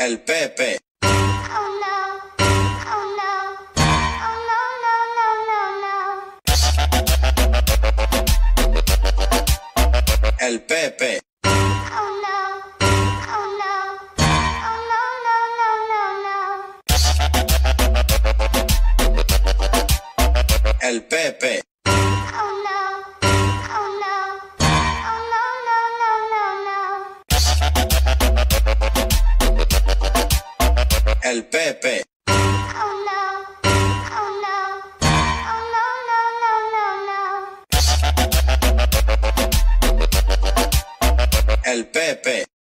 El Pepe. Oh no. Oh no. Oh no, no, no, no, no. El Pepe. Oh no. Oh no. Oh no, no, no, no. El Pepe. Oh no. Oh no. Oh no, no, no, no. El Pepe. Oh no. Oh no. Oh no, no, no, no, no. El Pepe.